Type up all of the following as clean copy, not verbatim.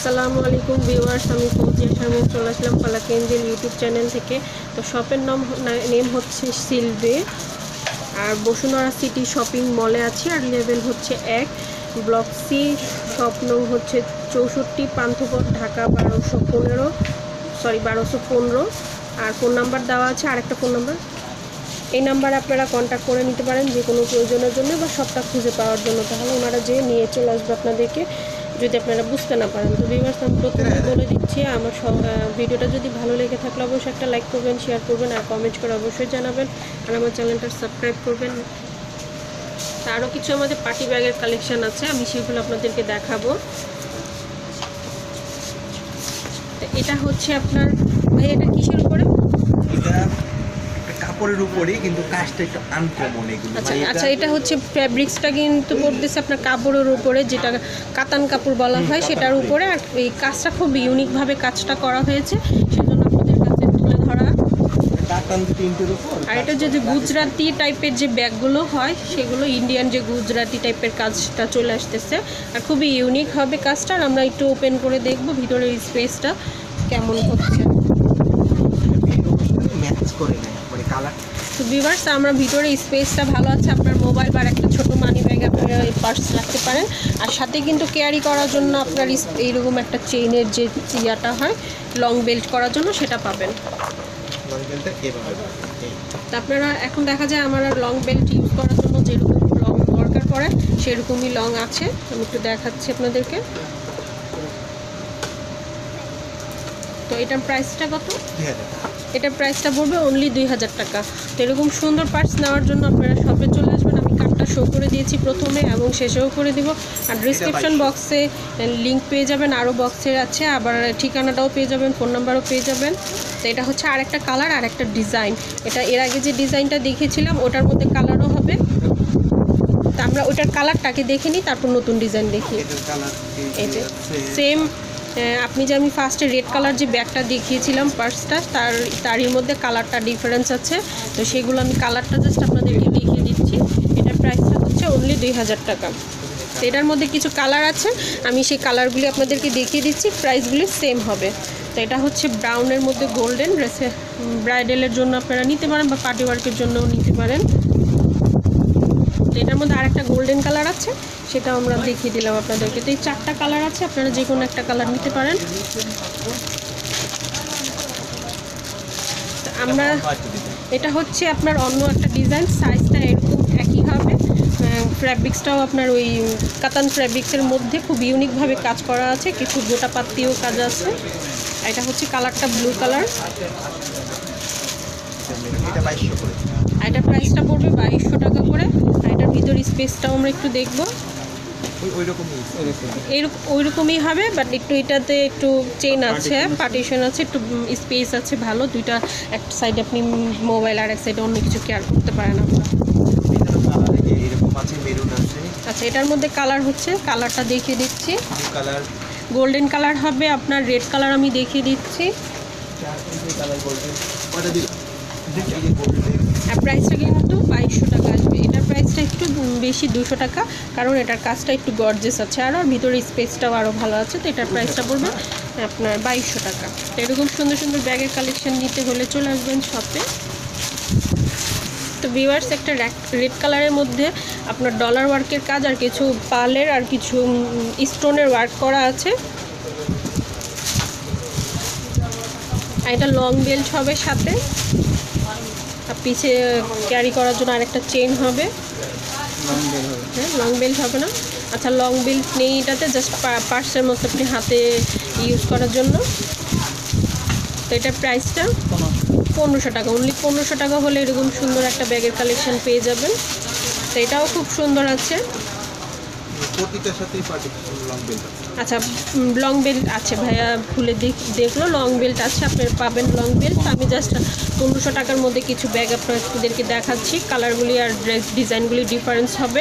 আসসালামু আলাইকুম ভিউয়ার্স, আমি ফৌজিয়া শারমিন চলে আসলাম ফালাক এঞ্জেল ইউটিউব চ্যানেল থেকে। তো শপের নেম হচ্ছে সিলভে, আর বসুন্ধরা সিটি শপিং মলে আছে, আর লেভেল হচ্ছে 1, ব্লক সি, শপ নং হচ্ছে 64, পান্থপথ, ঢাকা 1215, আর ফোন নাম্বার দেওয়া আছে, আর একটা ফোন নাম্বার। এই নাম্বারে আপনারা কন্ট্যাক্ট করে নিতে পারেন যে কোনো প্রয়োজনের জন্য বা শপটা খুঁজে পাওয়ার জন্য। তাহলে ওনারা যেয়ে নিয়ে চলে আসবে আপনাদেরকে, যদি আপনারা বুঝতে না পারেন। তো ভিউয়ার্স, আমি প্রথমে বলে দিচ্ছি, আমার ভিডিওটা যদি ভালো লেগে থাকলে অবশ্যই একটা লাইক করবেন, শেয়ার করবেন, আর কমেন্ট করে অবশ্যই জানাবেন, আর আমার চ্যানেলটা সাবস্ক্রাইব করবেন। আরও কিছু আমাদের পার্টি ব্যাগের কালেকশান আছে, আমি সেগুলো আপনাদেরকে দেখাবো। তো এটা হচ্ছে আপনার ভাই, এটা কিসের উপরে? কাপড়ের উপরেই, কিন্তু কাজটা একটু আনকমন এগুলো। আচ্ছা, এটা হচ্ছে ফ্যাব্রিক্সটা কিন্তু পড়তেছে আপনার কাপড়ের উপরে, যেটা কাতান কাপড় বলা হয় সেটার উপরে। আর এই কাজটা খুব ইউনিকভাবে কাজটা করা হয়েছে, সেজন্য আপনাদের কাছে তুলে ধরা। কাতান প্রিন্টের উপর। আর এটা যদি গুজরাটি টাইপের যে ব্যাগগুলো হয়, সেগুলো ইন্ডিয়ান যে গুজরাটি টাইপের কাজটা চলে আসতেছে, আর খুবই ইউনিক হবে কাজটা। আর আমরা একটু ওপেন করে দেখব ভিতরের স্পেসটা কেমন হচ্ছে। তো ভিউয়ার্স, আমরা ভিতরে স্পেসটা ভালো আছে, আপনার মোবাইল বা একটা ছোট মানি ব্যাগ আপনারা এই পার্স রাখতে পারেন। আর সাথে কিন্তু ক্যারি করার জন্য আপনার এইরকম একটা চেইনের যে ইয়াটা হয় লং বেল্ট করার জন্য, সেটা পাবেন। তা আপনারা এখন দেখা যায় আমার লং বেল্ট ইউজ করার জন্য যেরকম লং দরকার পড়ে সেরকমই লং আছে। আমি একটু দেখাচ্ছি আপনাদেরকে। তো এটার প্রাইসটা কত? এটার প্রাইসটা পড়বে অনলি 2000 টাকা। তো এরকম সুন্দর পার্স নেওয়ার জন্য আপনারা শপে চলে আসবেন। আমি কার্ডটা শো করে দিয়েছি প্রথমে এবং শেষেও করে দিব, আর ডিসক্রিপশন বক্সে লিঙ্ক পেয়ে যাবেন, আরও বক্সের আছে, আবার ঠিকানাটাও পেয়ে যাবেন, ফোন নাম্বারও পেয়ে যাবেন। তো এটা হচ্ছে আরেকটা কালার, আর একটা ডিজাইন। এটা এর আগে যে ডিজাইনটা দেখিয়েছিলাম ওটার মধ্যে কালারও হবে। তো আমরা ওটার কালারটাকে দেখে নিই, তারপর নতুন ডিজাইন দেখি। এটা সেম, আমি ফার্স্টে রেড কালার যে ব্যাগটা দেখিয়েছিলাম পার্সটা, তারই মধ্যে কালারটা ডিফারেন্স আছে। তো সেগুলো আমি কালারটা জাস্ট আপনাদেরকে দেখিয়ে দিচ্ছি। এটার প্রাইসটা হচ্ছে অনলি 2000 টাকা। তো এটার মধ্যে কিছু কালার আছে, আমি সেই কালারগুলি আপনাদেরকে দেখিয়ে দিচ্ছি, প্রাইসগুলি সেম হবে। তো এটা হচ্ছে ব্রাউনের মধ্যে গোল্ডেন, ড্রেসে ব্রাইডালের জন্য আপনারা নিতে পারেন বা পার্টি ওয়ার্কের জন্যও নিতে পারেন। এটার মধ্যে আরেকটা গোল্ডেন কালার আছে, সেটাও আমরা দেখিয়ে দিলাম আপনাদেরকে। তো এই 4টা কালার আছে, আপনারা যে কোনো একটা কালার নিতে পারেন। আমরা এটা হচ্ছে আপনার অন্য একটা ডিজাইন, সাইজটা এরকম একই হবে, ফ্যাব্রিক্সটাও আপনার ওই কাতান ফ্যাব্রিক্সের মধ্যে খুব ইউনিকভাবে কাজ করা আছে, কিছু গোটা পাত্তিও কাজ আছে। এটা হচ্ছে কালারটা ব্লু কালার। এটা প্রাইসটা পড়বে 2200 টাকা করে। আর এটার ভিতর স্পেসটাও আমরা একটু দেখব, ওই রকমই হবে, বাট একটু এটাতে একটু চেইন আছে, পার্টিশন আছে, একটু স্পেস আছে ভালো। দুইটা এক সাইডে আপনি মোবাইল আর এক সাইডে অন্য কিছু কেয়ার করতে পারেন আপনার। আচ্ছা, এটার মধ্যে কালার হচ্ছে, কালারটা দেখিয়ে দিচ্ছি। গোল্ডেন কালার হবে, আপনার রেড কালার আমি দেখিয়ে দিচ্ছি। আর প্রাইসটা কিন্তু 2200 টাকা আসবে। এটার প্রাইসটা একটু বেশি, 200 টাকা, কারণ এটার কাজটা একটু গর্জেস আছে, আর ভিতরে স্পেসটাও আরও ভালো আছে। তো এটার প্রাইসটা পড়বে আপনার 2200 টাকা। তো এরকম সুন্দর সুন্দর ব্যাগের কালেকশন নিতে হলে চলে আসবেন শপে। তো ভিউয়ার্স, একটা রেড কালারের মধ্যে আপনার ডলার ওয়ার্কের কাজ আর কিছু পার্লের আর কিছু স্টোনের ওয়ার্ক করা আছে। আর এটা লং বেল্ট হবে সাথে, আর পিছে ক্যারি করার জন্য আরেকটা চেইন হবে। হ্যাঁ, লং বেল্ট হবে না? আচ্ছা, লং বেল্ট নেই এটাতে, জাস্ট পার্সের মতো আপনি হাতে ইউজ করার জন্য। তো এটার প্রাইসটা 1500 টাকা, অনলি 1500 টাকা হলে এরকম সুন্দর একটা ব্যাগের কালেকশন পেয়ে যাবেন। তো এটাও খুব সুন্দর আছে। আচ্ছা, লং বেল্ট আছে ভাইয়া, খুলে দেখলো লং বেল্ট আছে, আপনার পাবেন লং বেল্ট। আমি জাস্ট 1500 টাকার মধ্যে কিছু ব্যাগ আপনাদেরকে দেখাচ্ছি, কালারগুলি আর ড্রেস ডিজাইনগুলি ডিফারেন্স হবে।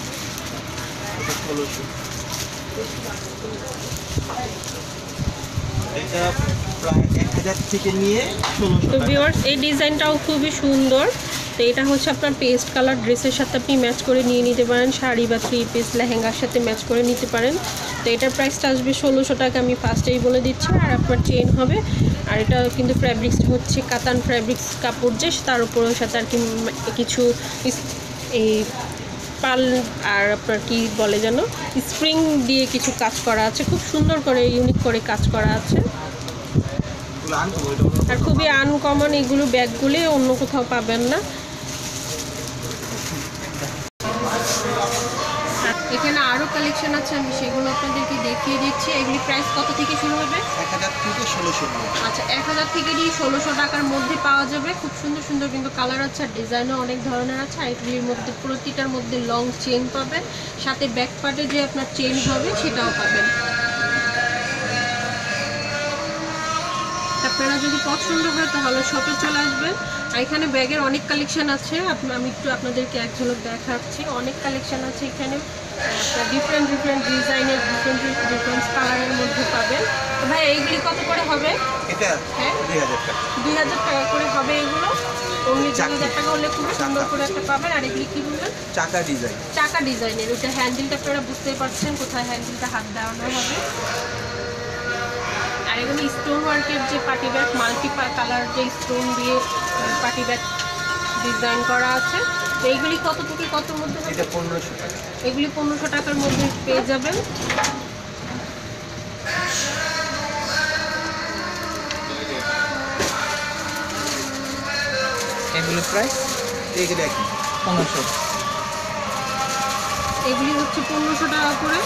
তো ভিউয়ার্স, এই ডিজাইনটাও খুবই সুন্দর। তো এটা হচ্ছে আপনার পেস্ট কালার, ড্রেসের সাথে আপনি ম্যাচ করে নিয়ে নিতে পারেন, শাড়ি বা 3 পিস লেহেঙ্গার সাথে ম্যাচ করে নিতে পারেন। তো এটার প্রাইসটা আসবে 1600 টাকা, আমি ফার্স্টেই বলে দিচ্ছি। আর আপনার চেইন হবে, আর এটা কিন্তু ফ্যাব্রিক্স হচ্ছে কাতান ফ্যাব্রিক্স কাপড়, যে তার উপরের সাথে আর কি কিছু এই পার্ল আর আপনার কি বলে যেন স্প্রিং দিয়ে কিছু কাজ করা আছে, খুব সুন্দর করে ইউনিক করে কাজ করা আছে। আর খুবই আনকমন এগুলো, ব্যাগগুলি অন্য কোথাও পাবেন না। এখানে আরও কালেকশন আছে, আমি সেগুলো আপনাদেরকে দেখিয়ে দিচ্ছি। এগুলি প্রাইস কত থেকে শুরু হবে? 1000 থেকে 1600 টাকা। আচ্ছা, 1000 থেকে নিয়ে 1600 টাকার মধ্যে পাওয়া যাবে। খুব সুন্দর সুন্দর কিন্তু কালার আছে, আর ডিজাইনও অনেক ধরনের আছে। আর এগুলির মধ্যে প্রতিটার মধ্যে লং চেন পাবেন, সাথে ব্যাক পার্টে যে আপনার চেন হবে সেটাও পাবেন। আপনারা যদি পছন্দ হয় তাহলে শপে চলে আসবেন। আর এখানে ব্যাগের অনেক কালেকশন আছে, আমি একটু আপনাদেরকে এক ঝলক দেখাচ্ছি। অনেক কালেকশন আছে এখানে, আপনার ডিফারেন্ট ডিজাইনের ডিফারেন্ট কালারের মধ্যে পাবেন। তো ভাই এইগুলি কত করে হবে? এটা হ্যাঁ 2000 টাকা। 2000 টাকা করে হবে এগুলো। অনলি 2000 টাকা হলে খুব সুন্দর করে একটা পাবেন। আর এগুলি কী বলবেন? চাকা ডিজাইন। চাকা ডিজাইনের। ওইটা হ্যান্ডেলটা আপনারা বুঝতেই পারছেন কোথায় হ্যান্ডেলটা হাত দেওয়ানো হবে। আর এগুলো স্টোন ওয়ার্কের যে পার্টি ব্যাগ, মাল্টি কালার যে স্টোন দিয়ে পার্টি ব্যাগ ডিজাইন করা আছে। তো এইগুলি কত থেকে কত মধ্যে? এটা 1500 টাকা। এগুলি 1500 টাকার মধ্যে পেয়ে যাবেন। এগুলো প্রাইস এগুলো একই 1500। এগুলি হচ্ছে 1500 টাকা করে।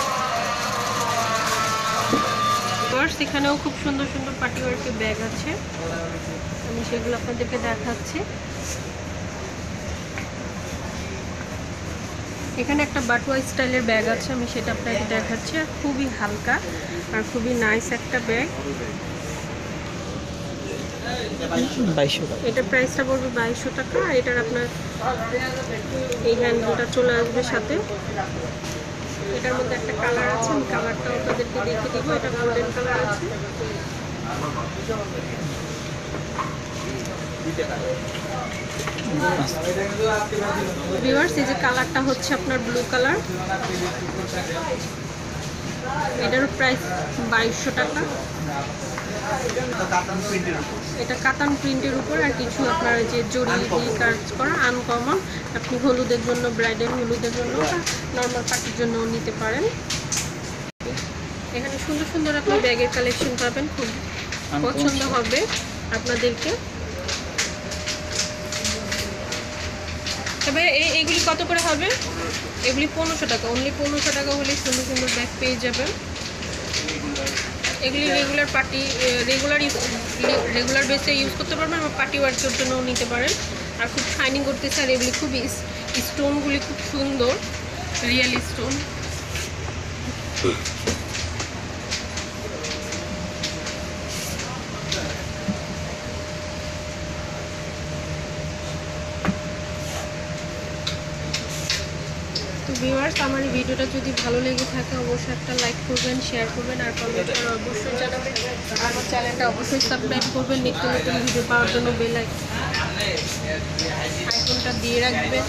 এখানেও খুব সুন্দর সুন্দর পার্টি ওয়ার্কের ব্যাগ আছে, আমি সেগুলো আপনাদেরকে দেখাচ্ছি। এখানে একটা বাটুয়া স্টাইলের ব্যাগ আছে, আমি সেটা আপনাকে দেখাচ্ছি। আর খুবই হালকা আর খুবই নাইস একটা ব্যাগ। 2200 টাকা। এটার প্রাইসটা পড়বে 2200 টাকা। আর এটার আপনার এই হ্যান্ডেলটা চলে আসবে সাথে। এটার মধ্যে একটা কালার আছে, আমি কালারটাও আপনাদেরকে দেখিয়ে দিব। এটা গোল্ডেন কালার আছে। ভিউয়ার্স, এই যে কালারটা হচ্ছে আপনার ব্লু কালার। এটারও প্রাইস 2200 টাকা। এটা কাতান প্রিন্টের উপর, আর কিছু আপনার যে জরি দিয়ে কাজ করা আনকমন। আপনি হলুদের জন্য, ব্রাইডাল হলুদের জন্য বা নর্মাল পার্টির জন্যও নিতে পারেন। এখানে সুন্দর সুন্দর আপনি ব্যাগের কালেকশন পাবেন, খুব পছন্দ হবে আপনাদেরকে। তবে এইগুলি কত করে হবে? এগুলি 1500 টাকা। অনলি 1500 টাকা হলে সুন্দর সুন্দর ব্যাগ পেয়ে যাবেন। এগুলি রেগুলার বেসে ইউজ করতে পারবেন, বা পার্টি ওয়ার্কের জন্যও নিতে পারেন। আর খুব শাইনিং করতেছে, আর এগুলি খুবই স্টোনগুলি খুব সুন্দর, রিয়েল স্টোন। তো ভিউয়ার্স, আমার এই ভিডিওটা যদি ভালো লেগে থাকে অবশ্যই একটা লাইক করবেন, শেয়ার করবেন, আর কমেন্ট করে অবশ্যই জানাবেন। আমার চ্যানেলটা অবশ্যই সাবস্ক্রাইব করবেন, নিত্য নতুন ভিডিও পাওয়ার জন্য বেল আইকনটা দিয়ে রাখবেন।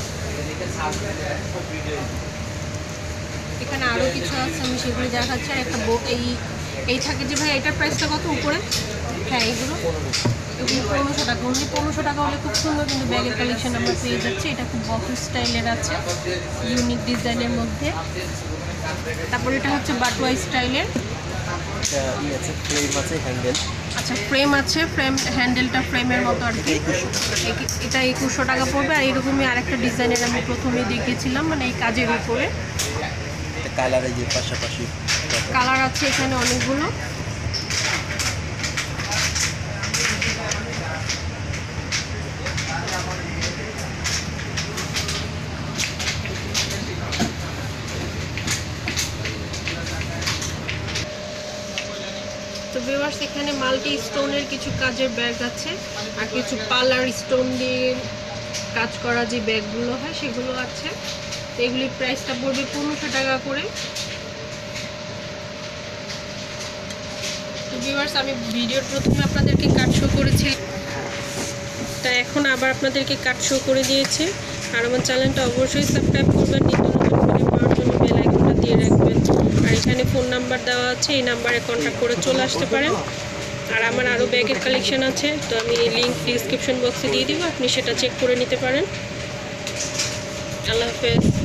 এখানে আরও কিছু আছে, আমি সেগুলো দেখাচ্ছি। আর একটা এই থাকে যে ভাই এটার প্রাইসটা কত উপরে? হ্যাঁ, এগুলো 1500 টাকা। অনলি 1500 টাকা হলে খুব সুন্দর কিন্তু ব্যাগের কালেকশন আমরা পেয়ে যাচ্ছি। এটা খুব বক্স স্টাইলের আছে, ইউনিক ডিজাইনের মধ্যে। তারপর এটা হচ্ছে বাটুয়া স্টাইলের। আচ্ছা, ফ্রেম আছে, হ্যান্ডেলটা ফ্রেমের মতো আর কি। এটা 2100 টাকা পড়বে। আর এরকমই আরেকটা ডিজাইনের আমি প্রথমে দেখিয়েছিলাম, মানে এই কাজের উপরে কালার আছে এখানে অনেকগুলো। তো ভিউয়ার্স, এখানে মাল্টি স্টোনের কিছু কাজের ব্যাগ আছে, আর কিছু পার্লার স্টোন দিয়ে কাজ করা যে ব্যাগগুলো হয় সেগুলো আছে। তো এগুলির প্রাইসটা পড়বে 1500 টাকা করে। তো ভিউয়ার্স, আমি ভিডিওর প্রথমে আপনাদেরকে কাট শো করেছি, তা এখন আবার আপনাদেরকে কাট শো করে দিয়েছি। আর আমার চ্যানেলটা অবশ্যই সাবস্ক্রাইব করবেন, নিত্য নতুন ভিডিও পাওয়ার জন্য বেল আইকনটা দিয়ে রাখবেন। আর এখানে ফোন নাম্বার দেওয়া আছে, এই নাম্বারে কন্ট্যাক্ট করে চলে আসতে পারেন। আর আমার আরও ব্যাগের কালেকশন আছে, তো আমি লিঙ্ক ডিসক্রিপশন বক্সে দিয়ে দিব, আপনি সেটা চেক করে নিতে পারেন। আল্লাহ হাফেজ।